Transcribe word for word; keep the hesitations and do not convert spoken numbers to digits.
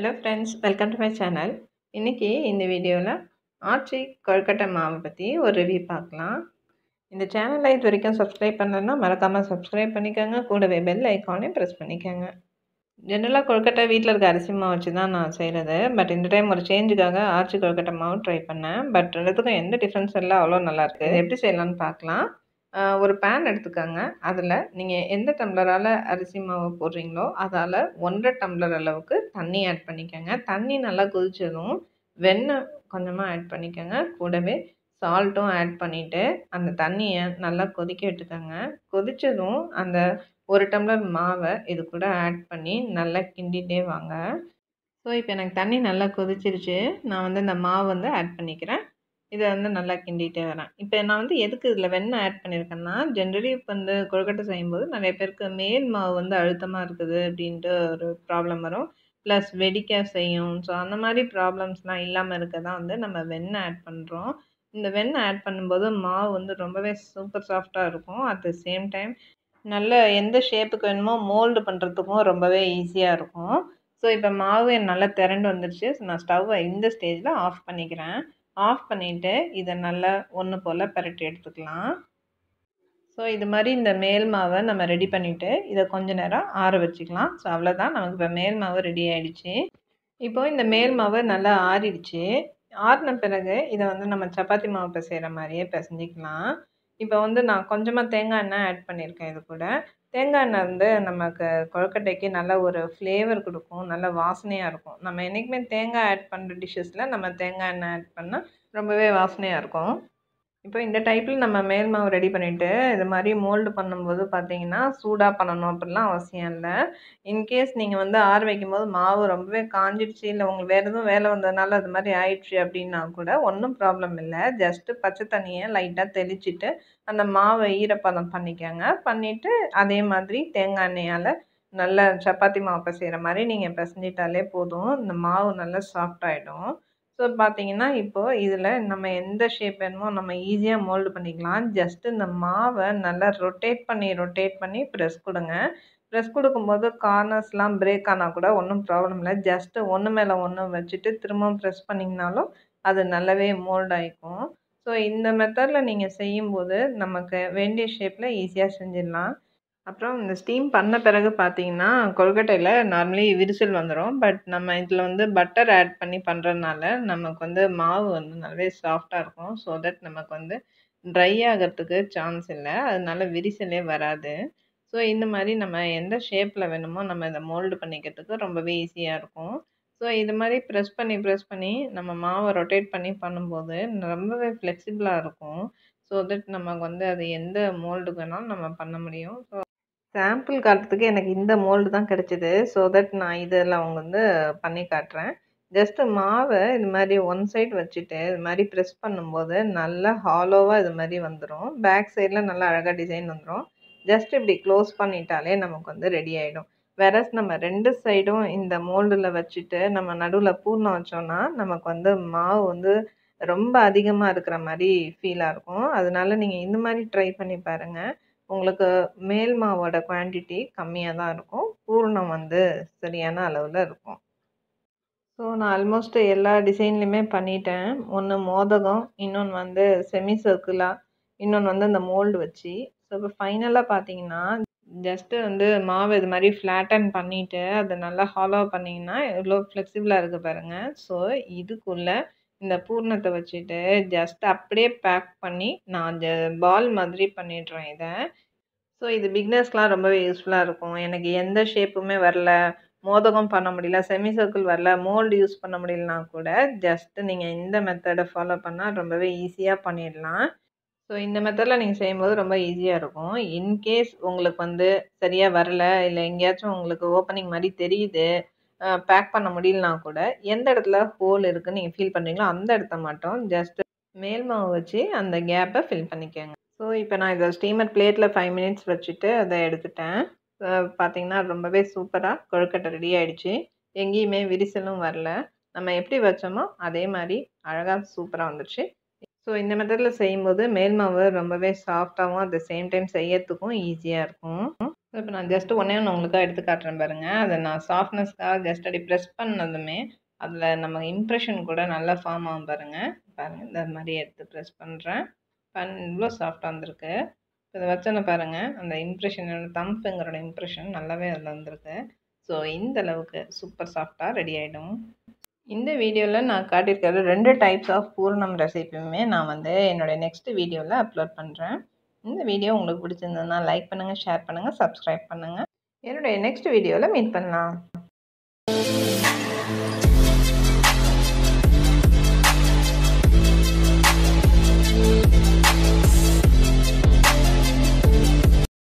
Hello friends, welcome to my channel. இன்னைக்கு இந்த வீடியோவில் ஆச்சி கொழுக்கட்டை மாவு பற்றி ஒரு ரிவ்யூ பார்க்கலாம். இந்த சேனலை இது வரைக்கும் சப்ஸ்கிரைப் பண்ணலன்னா மறக்காமல் சப்ஸ்கிரைப் பண்ணிக்கோங்க. கூடவே பெல் ஐக்கானையும் ப்ரெஸ் பண்ணிக்கோங்க. ஜென்ரலாக கொழுக்கட்டை வீட்டில் இருக்க அரிசி மாவு வச்சு தான் நான் செய்கிறது. பட் இந்த டைம் ஒரு சேஞ்சுக்காக ஆச்சி கொழுக்கட்டை மாவு ட்ரை பண்ணேன். பட் ரெண்டுத்துக்கும் எந்த டிஃப்ரென்ஸ் இல்லை, அவ்வளோ நல்லாயிருக்கு. இது எப்படி செய்யலான்னு பார்க்கலாம். ஒரு பேன் எடுத்துக்கோங்க. அதில் நீங்கள் எந்த டம்ளரால் அரிசி மாவு போடுறீங்களோ அதால் ஒன்றரை டம்ளர் அளவுக்கு தண்ணி ஆட் பண்ணிக்கோங்க. தண்ணி நல்லா கொதிச்சதும் வெண்ணெய் கொஞ்சமாக ஆட் பண்ணிக்கோங்க. கூடவே சால்ட்டும் ஆட் பண்ணிவிட்டு அந்த தண்ணியை நல்லா கொதிக்க விட்டுக்கோங்க. கொதித்ததும் அந்த ஒரு டம்ளர் மாவை இது கூட ஆட் பண்ணி நல்லா கிண்டிகிட்டே வாங்க. ஸோ இப்போ எனக்கு தண்ணி நல்லா கொதிச்சிருச்சு. நான் வந்து இந்த மாவு வந்து ஆட் பண்ணிக்கிறேன். இதை வந்து நல்லா கிண்டிகிட்டே வரேன். இப்போ நான் வந்து எதுக்கு இதில் வெண்ணெய் ஆட் பண்ணியிருக்கேன்னா, ஜென்ரலி இப்போ வந்து கொழுக்கட்டை செய்யும்போது நிறைய பேருக்கு மேல் மாவு வந்து அழுத்தமாக இருக்குது அப்படின்ட்டு ஒரு ப்ராப்ளம் வரும். ப்ளஸ் வெடிக்க செய்யும். ஸோ அந்த மாதிரி ப்ராப்ளம்ஸ்லாம் இல்லாமல் இருக்க தான் வந்து நம்ம வெண்ணெய் ஆட் பண்ணுறோம். இந்த வெண்ணெய் ஆட் பண்ணும்போது மாவு வந்து ரொம்பவே சூப்பர் சாஃப்டாக இருக்கும். அட் த சேம் டைம் நல்ல எந்த ஷேப்புக்கு வேணுமோ மோல்டு பண்ணுறதுக்கும் ரொம்பவே ஈஸியாக இருக்கும். ஸோ இப்போ மாவு நல்லா திரண்டு வந்துடுச்சு. ஸோ நான் ஸ்டவ்வை இந்த ஸ்டேஜில் ஆஃப் பண்ணிக்கிறேன். ஆஃப் பண்ணிவிட்டு இதை நல்லா ஒன்று போல் பரட்டி எடுத்துக்கலாம். ஸோ இது மாதிரி இந்த மேல் மாவை நம்ம ரெடி பண்ணிவிட்டு இதை கொஞ்ச நேரம் ஆற வச்சுக்கலாம். ஸோ அவ்வளோதான், நமக்கு இப்போ மேல் மாவு ரெடி ஆகிடுச்சு. இப்போது இந்த மேல் மாவு நல்லா ஆறிடுச்சு. ஆறின பிறகு இதை வந்து நம்ம சப்பாத்தி மாவு பிசைகிற மாதிரியே பிசைஞ்சிக்கலாம். இப்போ வந்து நான் கொஞ்சமாக தேங்காய் எண்ணெய் ஆட் பண்ணியிருக்கேன். இது கூட தேங்காய் எண்ணெய் வந்து நமக்கு கொழுக்கட்டைக்கு நல்ல ஒரு ஃப்ளேவர் கொடுக்கும், நல்ல வாசனையாக இருக்கும். நம்ம என்றைக்குமே தேங்காய் ஆட் பண்ணுற டிஷ்ஷஸில் நம்ம தேங்காய் எண்ணெய் ஆட் பண்ணால் ரொம்பவே வாசனையாக இருக்கும். இப்போ இந்த டைப்பில் நம்ம மேல் மாவு ரெடி பண்ணிவிட்டு இது மாதிரி மோல்டு பண்ணும்போது பார்த்தீங்கன்னா சூடாக பண்ணணும் அப்படிலாம் அவசியம் இல்லை. இன்கேஸ் நீங்கள் வந்து ஆற வைக்கும்போது மாவு ரொம்பவே காஞ்சிடுச்சு, இல்லை உங்களுக்கு வேறு எதுவும் வேலை வந்ததுனால அது மாதிரி ஆயிடுச்சு அப்படின்னா கூட ஒன்றும் ப்ராப்ளம் இல்லை. ஜஸ்ட்டு பச்சை தண்ணியை லைட்டாக தெளிச்சிட்டு அந்த மாவை ஈரப்பதம் பண்ணிக்கோங்க. பண்ணிவிட்டு அதே மாதிரி தேங்காய் எண்ணெயால் நல்லா சப்பாத்தி மாவு பிசைகிற மாதிரி நீங்கள் பிசைஞ்சிட்டாலே போதும். இந்த மாவு நல்லா சாஃப்டாகிடும். ஸோ பார்த்தீங்கன்னா இப்போது இதில் நம்ம எந்த ஷேப் வேணுமோ நம்ம ஈஸியாக மோல்டு பண்ணிக்கலாம். ஜஸ்ட்டு இந்த மாவை நல்லா ரொட்டேட் பண்ணி ரொட்டேட் பண்ணி ப்ரெஸ் கொடுங்க. ப்ரெஸ் கொடுக்கும்போது கார்னர்ஸ்லாம் பிரேக் ஆனால் கூட ஒன்றும் ப்ராப்ளம் இல்லை. ஜஸ்ட்டு ஒன்று மேலே ஒன்று வச்சுட்டு திரும்பவும் ப்ரெஸ் பண்ணிங்கனாலும் அது நல்லாவே மோல்ட் ஆகிக்கும். ஸோ இந்த மெத்தடில் நீங்கள் செய்யும்போது நமக்கு வேண்டிய ஷேப்பில் ஈஸியாக செஞ்சிடலாம். அப்புறம் இந்த ஸ்டீம் பண்ண பிறகு பார்த்தீங்கன்னா கொழுக்கட்டையில் நார்மலி விரிசல் வந்துடும். பட் நம்ம இதில் வந்து பட்டர் ஆட் பண்ணி பண்ணுறதுனால நமக்கு வந்து மாவு வந்து நல்லாவே சாஃப்டாக இருக்கும். ஸோ தட் நமக்கு வந்து ட்ரை ஆகிறதுக்கு சான்ஸ் இல்லை, அதனால விரிசலே வராது. ஸோ இந்த மாதிரி நம்ம எந்த ஷேப்பில் வேணுமோ நம்ம இதை மோல்டு பண்ணிக்கிறதுக்கு ரொம்பவே ஈஸியாக இருக்கும். ஸோ இது மாதிரி ப்ரெஸ் பண்ணி ப்ரெஸ் பண்ணி நம்ம மாவை ரொட்டேட் பண்ணி பண்ணும்போது ரொம்பவே ஃப்ளெக்சிபிளாக இருக்கும். ஸோ தட் நமக்கு வந்து அது எந்த மோல்டுக்கு வேணாலும் நம்ம பண்ண முடியும். ஸோ சாம்பிள் காட்டுறதுக்கு எனக்கு இந்த மோல்டு தான் கிடச்சிது. ஸோ தட் நான் இதில் அவங்க வந்து பண்ணி காட்டுறேன். ஜஸ்ட்டு மாவை இது மாதிரி ஒன் சைட் வச்சுட்டு இது மாதிரி ப்ரெஸ் பண்ணும்போது நல்லா ஹாலோவாக இது மாதிரி வந்துடும். பேக் சைடில் நல்லா அழகாக டிசைன் வந்துடும். ஜஸ்ட் இப்படி க்ளோஸ் பண்ணிட்டாலே நமக்கு வந்து ரெடி ஆகிடும். வேறஸ் நம்ம ரெண்டு சைடும் இந்த மோல்டில் வச்சுட்டு நம்ம நடுவில் பூர்ணம் வச்சோன்னா நமக்கு வந்து மாவு வந்து ரொம்ப அதிகமாக இருக்கிற மாதிரி ஃபீலாக இருக்கும். அதனால நீங்கள் இந்த மாதிரி ட்ரை பண்ணி பாருங்கள். உங்களுக்கு மேல் மாவோட குவான்டிட்டி கம்மியாக தான் இருக்கும், பூரணம் வந்து சரியான அளவில் இருக்கும். ஸோ நான் ஆல்மோஸ்ட் எல்லா டிசைன்லையுமே பண்ணிட்டேன். ஒன்று மோதகம், இன்னொன்று வந்து செமி சர்க்குலாக, இன்னொன்று வந்து அந்த மோல்டு வச்சு. ஸோ இப்போ ஃபைனலாக பார்த்தீங்கன்னா ஜஸ்ட்டு வந்து மாவு இது மாதிரி ஃப்ளாட்டன் பண்ணிவிட்டு அதை நல்லா ஹாலோ பண்ணிங்கன்னா எவ்வளோ ஃப்ளெக்சிபிளாக இருக்குது பாருங்கள். ஸோ இதுக்குள்ளே இந்த பூர்ணத்தை வச்சுட்டு ஜஸ்ட் அப்படியே பேக் பண்ணி நான் ஜ பால் மாதிரி பண்ணிடுறேன் இதை. ஸோ இது பிகினர்ஸ்லாம் ரொம்பவே யூஸ்ஃபுல்லாக இருக்கும். எனக்கு எந்த ஷேப்புமே வரல, மோதகம் பண்ண முடியல, செமி சர்க்கிள் வரல, மோல்டு யூஸ் பண்ண முடியலனா கூட ஜஸ்ட்டு நீங்கள் இந்த மெத்தடை ஃபாலோ பண்ணால் ரொம்பவே ஈஸியாக பண்ணிடலாம். ஸோ இந்த மெத்தடில் நீங்கள் செய்யும்போது ரொம்ப ஈஸியாக இருக்கும். இன்கேஸ் உங்களுக்கு வந்து சரியாக வரல, இல்லை எங்கேயாச்சும் உங்களுக்கு ஓப்பனிங் மாதிரி தெரியுது, பேக் பண்ண முடியலனா கூட எந்த இடத்துல ஹோல் இருக்குதுன்னு நீங்கள் ஃபீல் பண்ணுறீங்களோ அந்த இடத்த மட்டும் ஜஸ்ட்டு மேல் மாவு வச்சு அந்த கேப்பை ஃபில் பண்ணிக்கோங்க. ஸோ இப்போ நான் இதை ஸ்டீமர் பிளேட்டில் ஃபைவ் மினிட்ஸ் வச்சுட்டு அதை எடுத்துட்டேன். பார்த்திங்கன்னா ரொம்பவே சூப்பராக கொழுக்கட்டை ரெடி ஆகிடுச்சு. எங்கேயுமே விரிசலும் வரல, நம்ம எப்படி வச்சோமோ அதே மாதிரி அழகாக சூப்பராக வந்துடுச்சு. ஸோ இந்த மெத்தடில் செய்யும்போது மேல் மாவு ரொம்பவே சாஃப்டாகவும் அட் த சேம் டைம் செய்யறதுக்கும் ஈஸியாக இருக்கும். இப்போ நான் ஜஸ்ட் ஒன்றே ஒன்று உங்களுக்காக எடுத்து காட்டுறேன் பாருங்கள். அதை நான் சாஃப்ட்னஸ்க்காக ஜஸ்ட் அப்படி ப்ரெஸ் பண்ணதுமே அதில் நம்ம இம்ப்ரெஷன் கூட நல்லா ஃபார்ம் ஆகும் பாருங்கள். பாருங்கள் இந்த மாதிரி எடுத்து ப்ரெஸ் பண்ணுறேன். பண் இவ்வளோ சாஃப்டாக வந்திருக்கு. இதை வச்சோன்னு பாருங்கள், அந்த இம்ப்ரெஷன் என்னோடய தம் ஃபிங்கரோட இம்ப்ரெஷன் நல்லாவே அதில் வந்திருக்கு. ஸோ இந்த அளவுக்கு சூப்பர் சாஃப்டாக ரெடி ஆகிடும். இந்த வீடியோவில் நான் காட்டியிருக்கிற ரெண்டு டைப்ஸ் ஆஃப் பூரணம் ரெசிபியுமே நான் வந்து என்னோடய நெக்ஸ்ட் வீடியோவில் அப்லோட் பண்ணுறேன். இந்த வீடியோ உங்களுக்கு பிடிச்சிருந்ததுன்னா லைக் பண்ணுங்கள், ஷேர் பண்ணுங்கள், சப்ஸ்கிரைப் பண்ணுங்கள். என்னுடைய நெக்ஸ்ட் வீடியோவில் மீட் பண்ணலாம்.